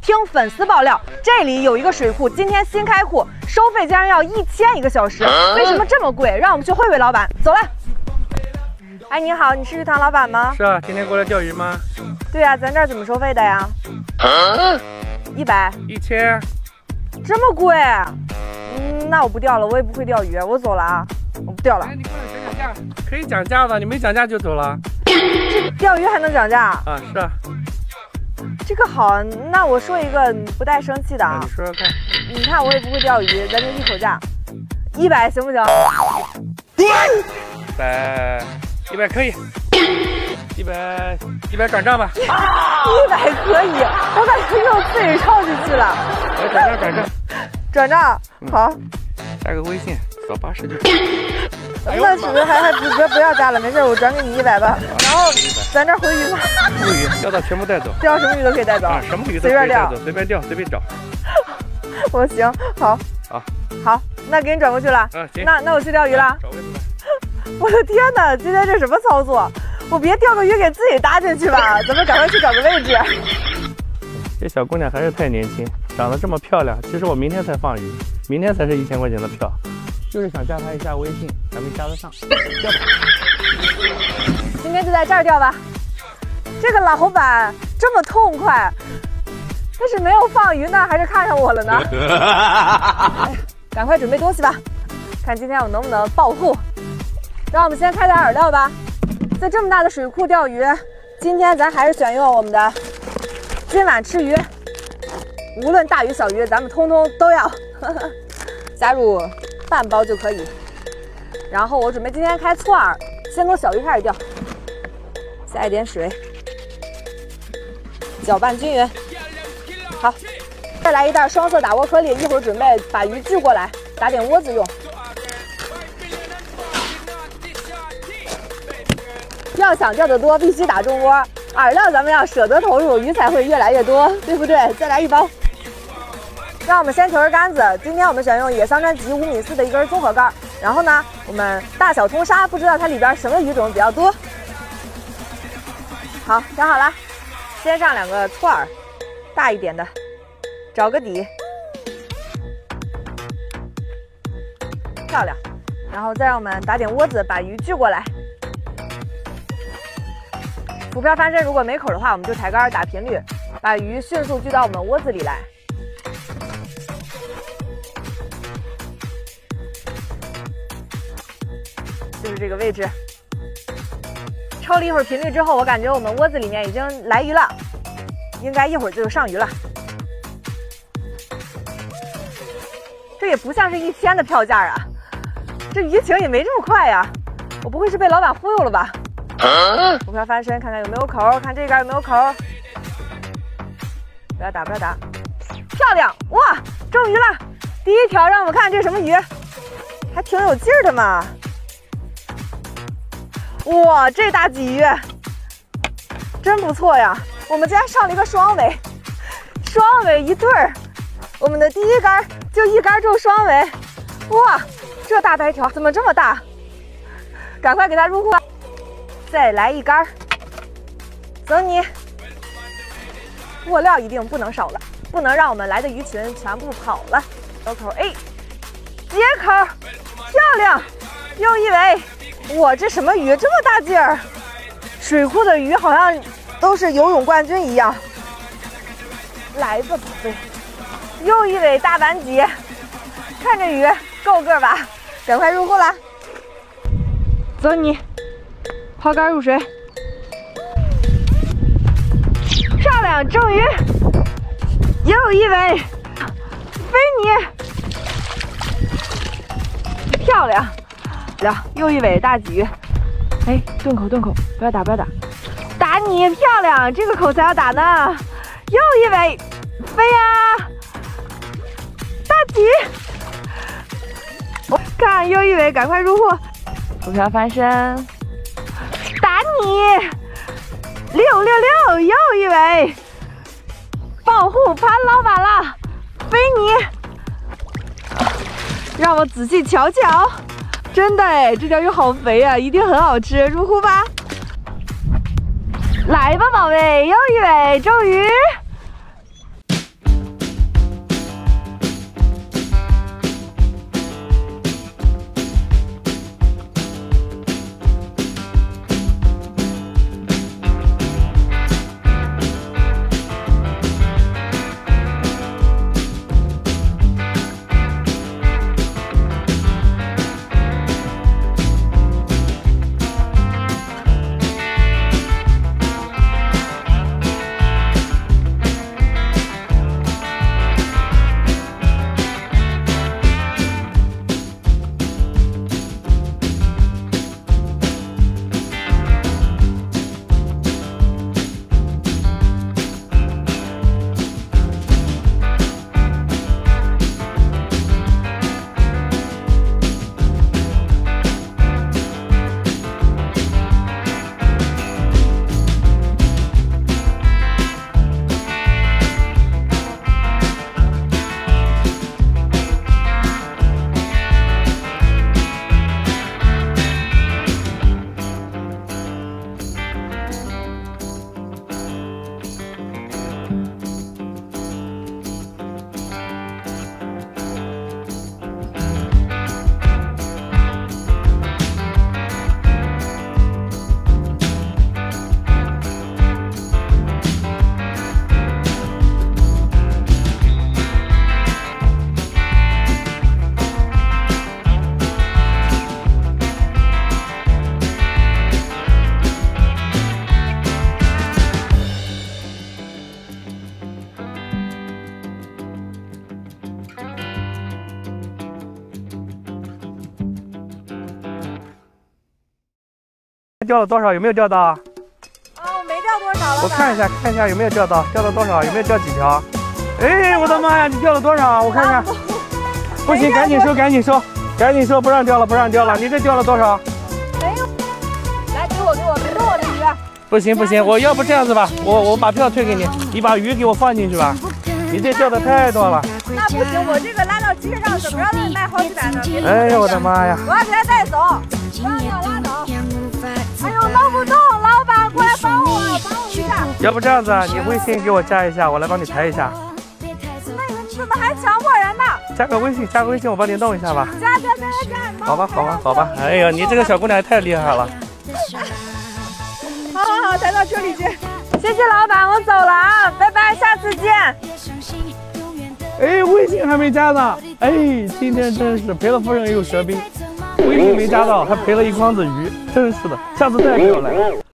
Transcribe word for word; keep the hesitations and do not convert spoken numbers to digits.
听粉丝爆料，这里有一个水库，今天新开库，收费竟然要一千一个小时，为什么这么贵？让我们去会会老板，走来。哎，你好，你是鱼塘老板吗？ 是啊，今天过来钓鱼吗？ 对呀、啊，咱这儿怎么收费的呀？一百。 一千。 这么贵？嗯，那我不钓了，我也不会钓鱼，我走了啊，我不钓了。 哎，你过来讲讲价，可以讲价的，你没讲价就走了。 这钓鱼还能讲价？ 啊，是啊。 这个好，那我说一个不带生气的啊。 你说说看。 你看我也不会钓鱼，咱就一口价，一百行不行？ 一百，一百可以。一百，一百转账吧。 一百可以，我感觉又自己上去去了。 来转账，转账。 转账，好。 加个微信，扫八十就。 那是不是还还不不不要加了，没事，我转给你一百吧。然后咱这回鱼吗？ 回鱼，钓到全部带走。 钓什么鱼都可以带走啊，什么鱼都随便钓， 随便钓，随便找。 我行，好， 好， 好，那给你转过去了。 嗯，行。 那那我去钓鱼了。 找位子吧。 我的天哪，今天这什么操作？我别钓个鱼给自己搭进去吧，咱们赶快去找个位置。 这小姑娘还是太年轻，长得这么漂亮。其实我明天才放鱼，明天才是一千块钱的票，就是想加她一下微信，还没加得上。钓吧。 今天就在这儿钓吧。这个老板这么痛快，他是没有放鱼呢，还是看上我了呢？哎，赶快准备东西吧，看今天我能不能暴富。让我们先开点饵料吧。在这么大的水库钓鱼，今天咱还是选用我们的今晚吃鱼，无论大鱼小鱼，咱们通通都要。加入半包就可以。然后我准备今天开粗饵，先从小鱼开始钓，下一点水，搅拌均匀。好，再来一袋双色打窝颗粒，一会儿准备把鱼聚过来，打点窝子用。要想钓得多，必须打中窝。饵料咱们要舍得投入，鱼才会越来越多，对不对？再来一包。让我们先求根杆子，今天我们选用野桑葚吉五米四的一根综合杆。然后呢，我们大小通杀，不知道它里边什么鱼种比较多。好，想好了，先上两个粗饵，大一点的，找个底，漂亮。然后再让我们打点窝子，把鱼聚过来。浮漂翻身，如果没口的话，我们就抬杆打频率，把鱼迅速聚到我们窝子里来。就是这个位置。抽了一会儿频率之后，我感觉我们窝子里面已经来鱼了，应该一会儿就上鱼了。这也不像是一天的票价啊，这鱼情也没这么快呀、啊。我不会是被老板忽悠了吧？浮漂翻身，看看有没有口，看这杆有没有口。不要打，不要打，漂亮！哇，中鱼了！第一条，让我们看这什么鱼，还挺有劲儿的嘛。哇，这大鲫鱼真不错呀！我们今天上了一个双尾，双尾一对儿。我们的第一杆就一杆中双尾，哇，这大白条怎么这么大？赶快给它入库。再来一杆，走你！握料一定不能少了，不能让我们来的鱼群全部跑了。有口 A， 接口，漂亮！又一尾，哇，这什么鱼这么大劲儿？水库的鱼好像都是游泳冠军一样。来吧，宝贝！又一尾大板鲫，看这鱼够个吧？赶快入库啦！走你！抛竿入水，漂亮，中鱼，又一尾，飞你，漂亮，了，又一尾大鲫鱼，哎，顿口顿口，不要打不要打，打你，漂亮，这个口才要打呢，又一尾，飞呀，大鲫，我看又一尾，赶快入库，浮漂翻身。打你！六六六，又一尾！保护潘老板了，飞你！让我仔细瞧瞧，真的哎，这条鱼好肥啊，一定很好吃，入库吧！来吧，宝贝，又一尾，中鱼！ 钓了多少？有没有钓到？啊， 我没钓多少了。 我看一下，看一下有没有钓到，钓到多少？有没有钓几条？哎，我的妈呀，你钓了多少？我看看。不行，赶紧收，赶紧收，赶紧收，不让钓了，不让钓了。你这钓了多少？ 没有。来，给我，给我，给我的鱼。 不行不行，我要不这样子吧，我我把票退给你，你把鱼给我放进去吧。你这钓的太多了。 那不行，我这个拉到集市上怎么着都得卖好几百呢。 哎呦我的妈呀！ 我要给他带走。拉倒拉倒。哎呦，捞不动，老板过来帮我，帮我一下。 要不这样子，你微信给我加一下，我来帮你抬一下。 妹子，你怎么还强迫人呢？ 加个微信，加个微信，我帮你弄一下吧。 加加加加加。 好吧好吧好吧。哎呀，你这个小姑娘也太厉害了。 好好好，抬到车里去。谢谢老板，我走了啊，拜拜，下次见。 哎，微信还没加呢。哎，今天真是赔了夫人又折兵，微信没加到，还赔了一筐子鱼，真是的，下次再给我来。